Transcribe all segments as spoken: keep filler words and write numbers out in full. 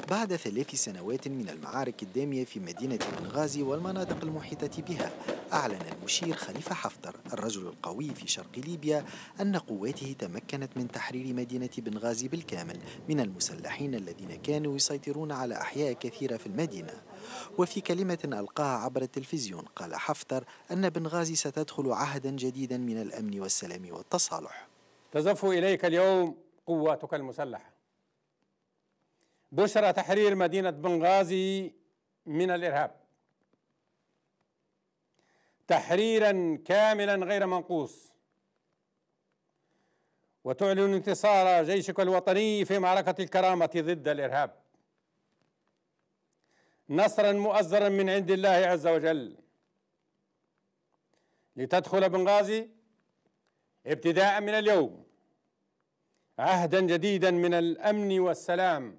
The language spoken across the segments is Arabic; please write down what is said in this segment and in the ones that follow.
بعد ثلاث سنوات من المعارك الدامية في مدينة بنغازي والمناطق المحيطة بها، أعلن المشير خليفة حفتر الرجل القوي في شرق ليبيا أن قواته تمكنت من تحرير مدينة بنغازي بالكامل من المسلحين الذين كانوا يسيطرون على أحياء كثيرة في المدينة. وفي كلمة ألقاها عبر التلفزيون قال حفتر أن بنغازي ستدخل عهدا جديدا من الأمن والسلام والتصالح. تزف إليك اليوم قواتك المسلحة بشرى تحرير مدينة بنغازي من الإرهاب تحريرا كاملا غير منقوص، وتعلن انتصار جيشك الوطني في معركة الكرامة ضد الإرهاب، نصرا مؤزرا من عند الله عز وجل، لتدخل بنغازي ابتداء من اليوم عهدا جديدا من الأمن والسلام.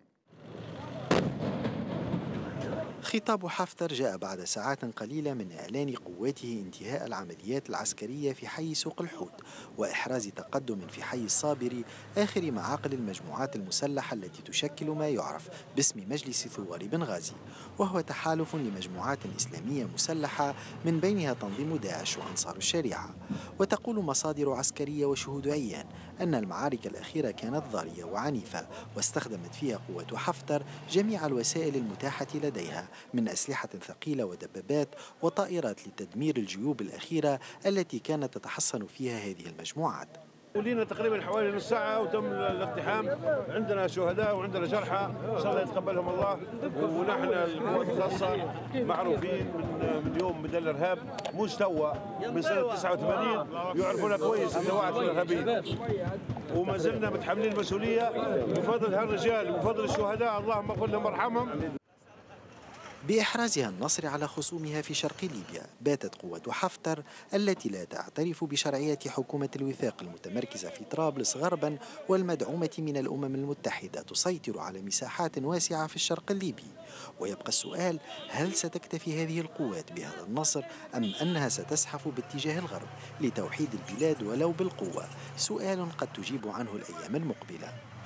خطاب حفتر جاء بعد ساعات قليلة من إعلان قواته انتهاء العمليات العسكرية في حي سوق الحوت وإحراز تقدم في حي الصابري، آخر معاقل المجموعات المسلحة التي تشكل ما يعرف باسم مجلس ثوار بنغازي، وهو تحالف لمجموعات إسلامية مسلحة من بينها تنظيم داعش وأنصار الشريعة. وتقول مصادر عسكرية وشهود عيان أن المعارك الأخيرة كانت ضارية وعنيفة، واستخدمت فيها قوة حفتر جميع الوسائل المتاحة لديها من أسلحة ثقيلة ودبابات وطائرات لتدمير الجيوب الأخيرة التي كانت تتحصن فيها هذه المجموعات. ولينا تقريبا حوالي نص ساعة وتم الاقتحام، عندنا شهداء وعندنا جرحى، إن شاء الله يتقبلهم الله. ونحن القوات الخاصة معروفين من من يوم بدأ الإرهاب مستوى من سنة تسعة وثمانين، يعرفونا كويس النواعي الإرهابية، وما زلنا متحملين المسؤولية بفضل هالرجال وبفضل الشهداء، اللهم اغفر لهم وارحمهم. بإحرازها النصر على خصومها في شرق ليبيا، باتت قوة حفتر التي لا تعترف بشرعية حكومة الوفاق المتمركزة في طرابلس غربا والمدعومة من الأمم المتحدة تسيطر على مساحات واسعة في الشرق الليبي. ويبقى السؤال: هل ستكتفي هذه القوات بهذا النصر أم أنها ستزحف باتجاه الغرب لتوحيد البلاد ولو بالقوة؟ سؤال قد تجيب عنه الأيام المقبلة.